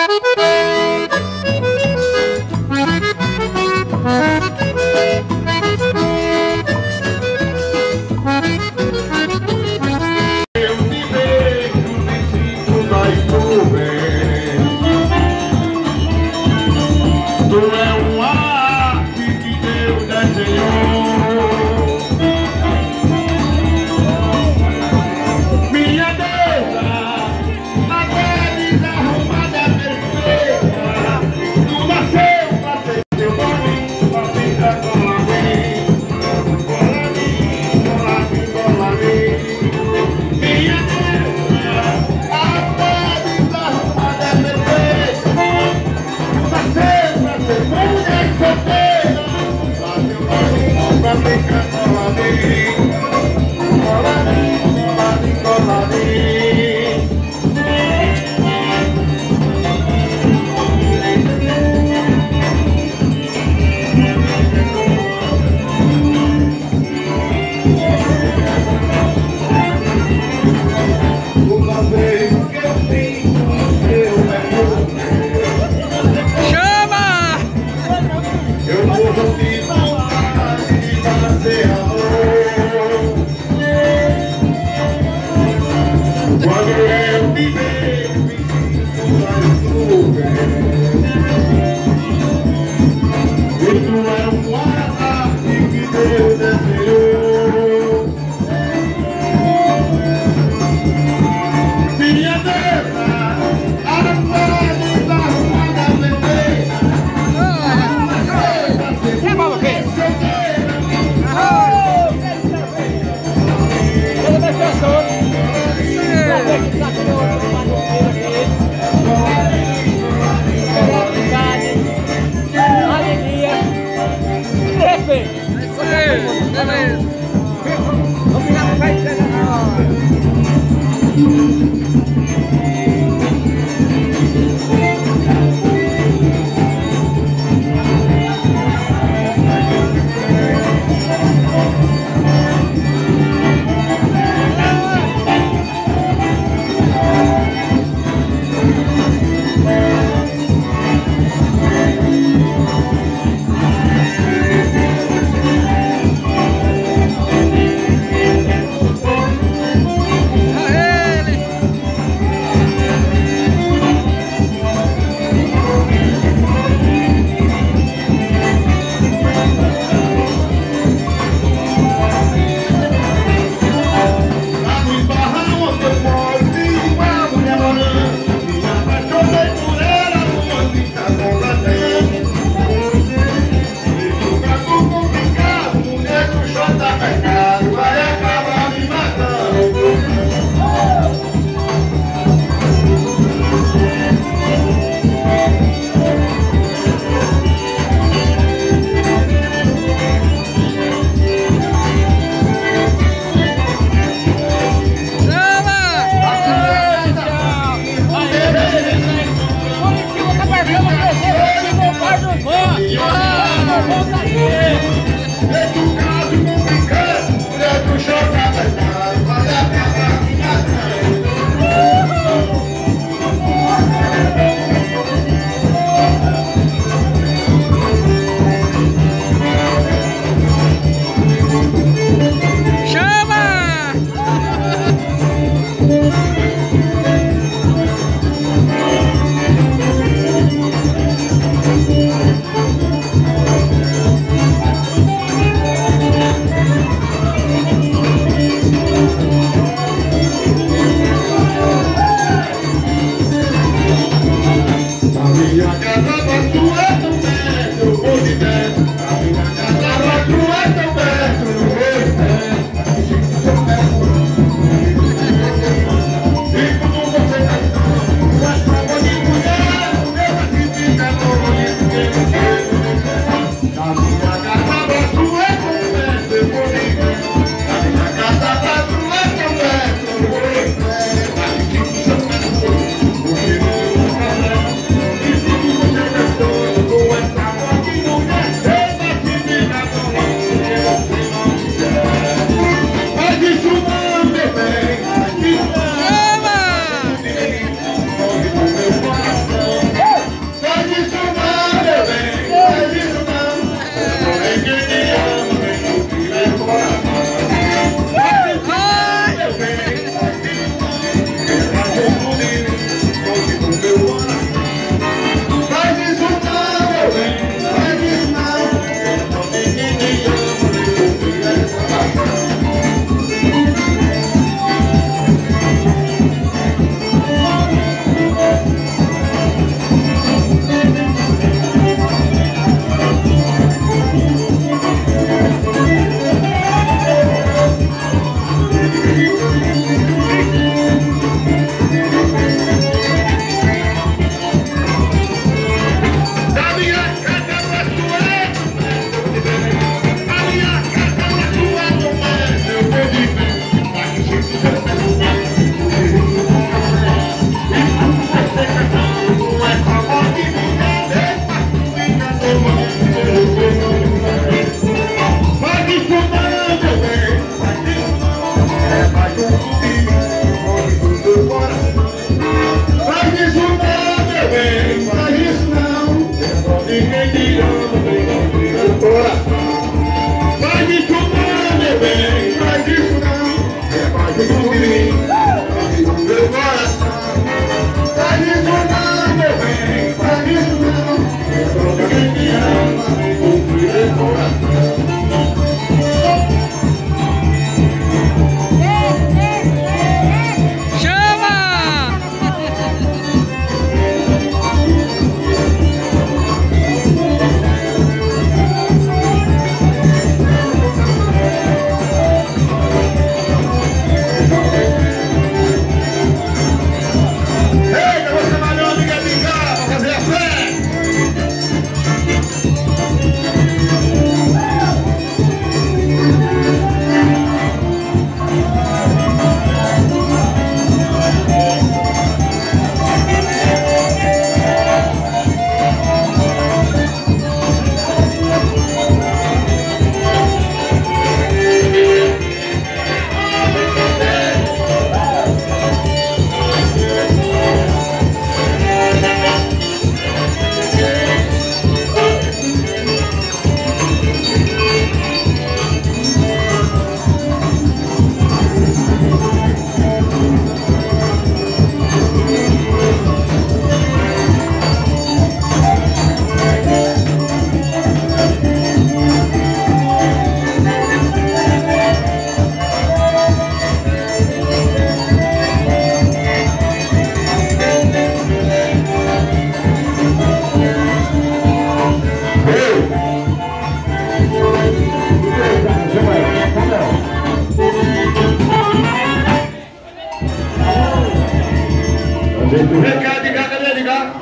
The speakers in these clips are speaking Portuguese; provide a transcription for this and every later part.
Go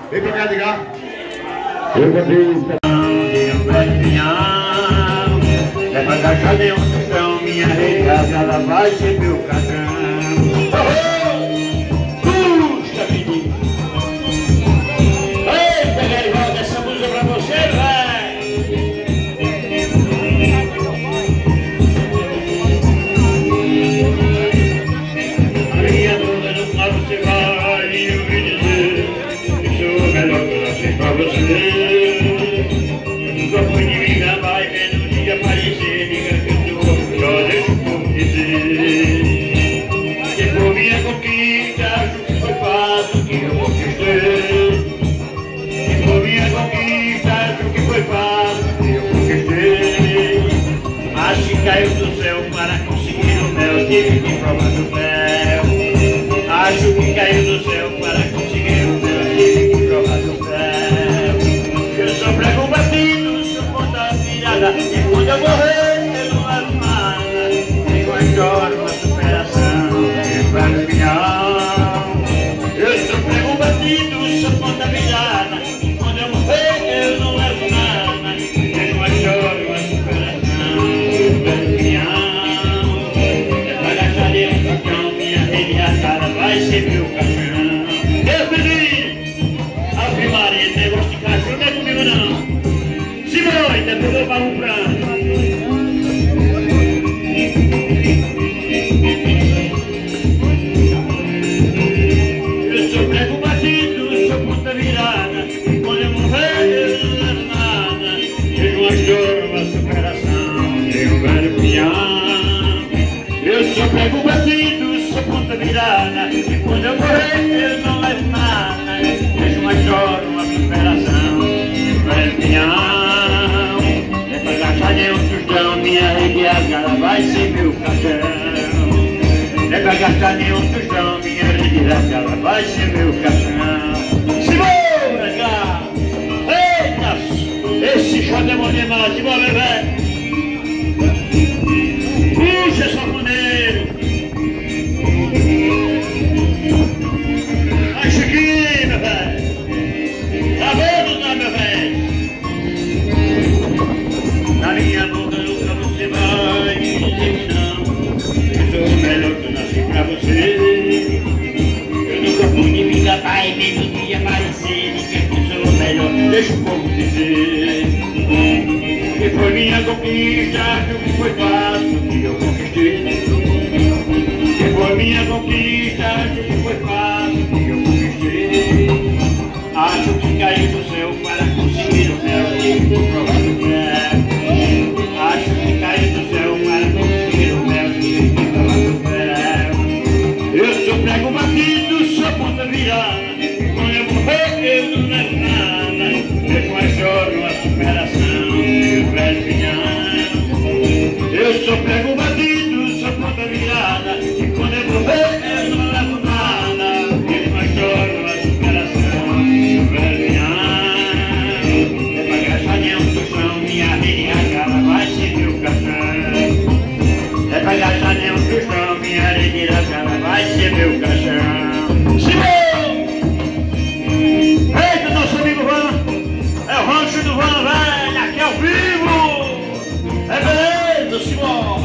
Vem pra cá, ligar. Eu vou ver isso. É pra gastar de um tostão, minha regada, ela vai ser meu cartão. Puxa, menino. Ei, pegar e volta essa música pra você, vai. A minha dona no mar você vai e eu vim dizer que sou o melhor que eu nasci pra você. Nunca fui de mim, vai vendo o dia aparecer, diga que eu sou, só deixa o povo dizer. Que por minha conquista, acho que foi fácil que eu conquistei. Que por minha conquista, acho que foi fácil que eu conquistei. Acho que caiu do céu para conseguir o mel, tive que provar do mel. Acho que caiu do céu para conseguir o mel, tive que provar do mel. Eu sou prego batido, sou ponta virada, e quando eu morrer eu não levo nada. Tenho uma história, uma superação, tenho plano final. Eu sou prego batido, sou ponta virada, e quando eu morrer eu não levo nada. Tenho uma história, uma superação, tenho plano final. É pra gastar de um tostão, minha rede atada vai ser meu caixão. Deus me livre! Ave Maria, negócio de cachorro não é comigo não. Simões, depois eu vou um pranto. Eu sou prego batido, sou ponta virada, e quando eu morrer eu não levo nada. Tenho uma história, uma superação, tenho um velho pinhão. Eu sou prego batido, sou ponta virada, e quando eu morrer eu não levo nada. Tenho uma história, uma superação, tenho um velho pinhão. É pra gastar de um tostão, minha rede agora vai ser meu caixão. É pra gastar de um tostão, minha rede agora vai ser meu caixão. Simbora, cá! Eita! Esse shot é bom demais, simbora, bebê! Puxa, sanfoneiro! Vai, Chiquinho, meu velho! Tá bom, não tá, meu velho? Na minha boca nunca você vai me dizer que não. Eu sou o melhor que eu nasci pra você. Eu nunca fui de mim capaz, mesmo dia aparecer. Diga que sou o melhor, deixa o povo dizer. Que foi minha conquista, acho que foi fácil que eu conquistei. Que foi minha conquista, acho que foi fácil que eu conquistei. Acho que caiu do céu para conseguir o mel, tive que provar do mel. Acho que caiu do céu para conseguir o mel, tive que provar do mel. Eu sou prego batido, sou ponta virada, e quando eu morrer eu não levo nada. Tenho uma história, uma superação, tenho um velho pinhão. Eu sou prego batido, sou ponta virada, e quando eu morrer eu não levo nada. Tenho uma história, uma superação, tenho um velho pinhão. É pra gastar de um tostão, minha rede agora vai ser meu caixão. É pra gastar de um tostão, minha rede agora vai ser meu caixão. Simão! Eita, nosso amigo Van! É o rancho do Van, velho, aqui ao vivo! É beleza, Simão!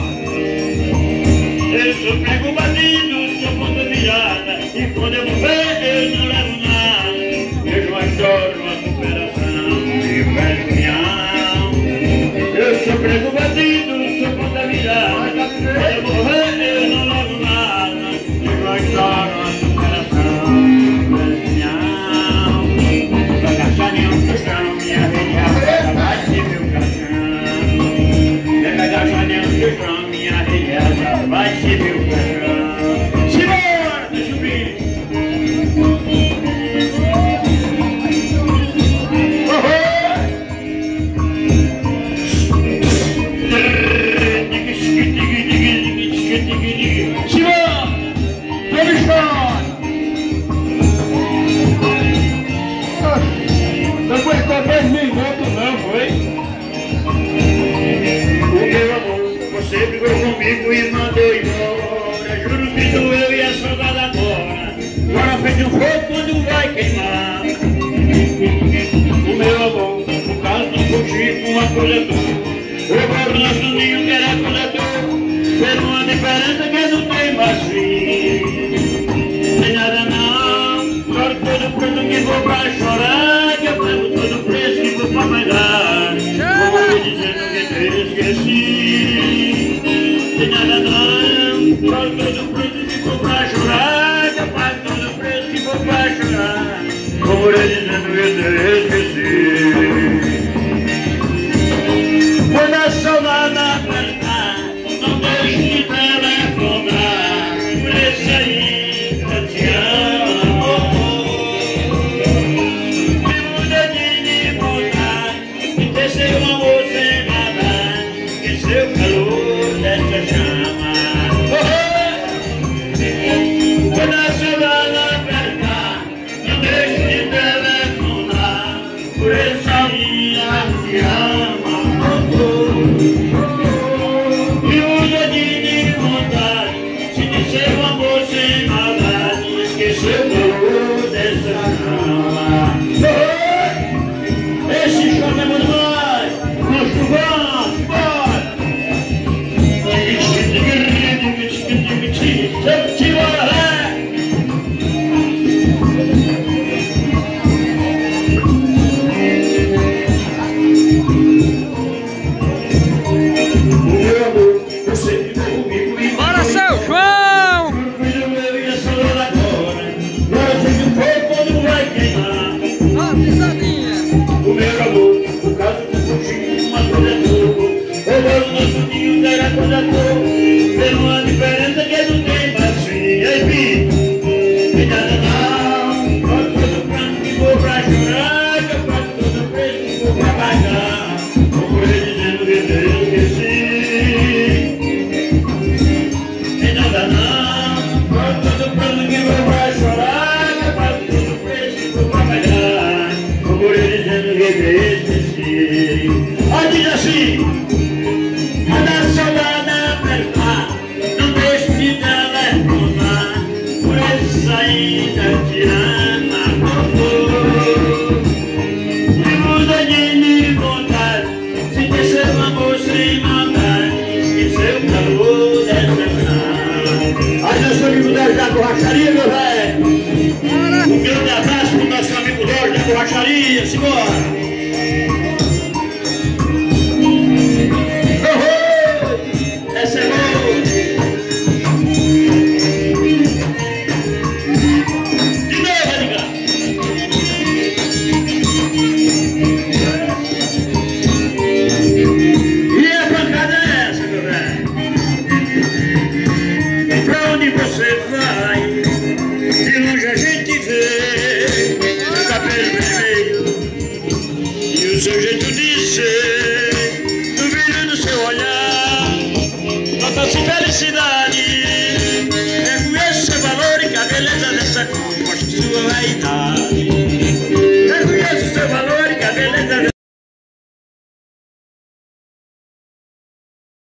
Eu sou prego batido, sou ponta virada, e quando eu morrer eu não levo nada. Vejo uma história, uma superação, e um velho pinhão. Eu sou prego batido, sou ponta virada, e quando eu morrer eu não levo nada. Vejo uma história, uma superação, e um velho pinhão. Pra gastar nenhum tostão, minha rede agora vai ser meu caixão. É pra gastar nenhum tostão, minha rede agora vai ser meu caixão. Simbora, deixa eu vir! Simbora! Tome história! Não aguentou 10 minutos não, foi? O meu amor, você brigou comigo e mandou embora. Juro que doeu e a saudade agora. Agora fez um fogo quando vai queimar. coisa tua. O povo nosso ninho quer a coisa tua. Pelo uma diferença que não tem mais fim. Tem nada não, choro todo preço que vou pra chorar. Que eu pago todo preço que vou pra pagar. Vou dizendo que te esqueci. Tem nada não, choro todo preço que vou pra chorar. Que eu pago todo preço que vou pra chorar. Vou dizendo que te esqueci. Quando a saudade apertar, não deixe de telefonar. Por isso ainda te amo. Me muda de vontade, me descer um amor sem nada. Esquecer o calor dessa chama. Quando a saudade apertar, não deixe de telefonar. Por isso ainda te amo. Miúda de vontade, se disser o amor sem maldade, esqueceu o calor dessa chama. Esse choro é bom demais, nós vamos, bora! Bora, seu João! Ó, pisadinha! O meu amor, o caso do coxinho, uma coisa tua. O nosso ninho era coisa tua. Pelo uma diferença que não tem mais fim. Ei, filho, tem nada não. Faz todo plano que vou pra chorar. Que eu faço todo preço que vou pra pagar. Vou ele dizendo que te esqueci. Tem nada não. Faz todo plano que vou pra chorar. Que eu faço todo preço que vou pra pagar. Vou ele dizendo que te esqueci. Aí diz assim. Quando a saudade apertar, não deixe de telefonar. Por isso ainda te ama, me muda de vontade, se descer o amor sem maldade, esquecer o calor dessa chama. Aí nosso amigo Jorge da Borracharia, meu velho. Um grande abraço pro nosso amigo Jorge da Borracharia, simbora.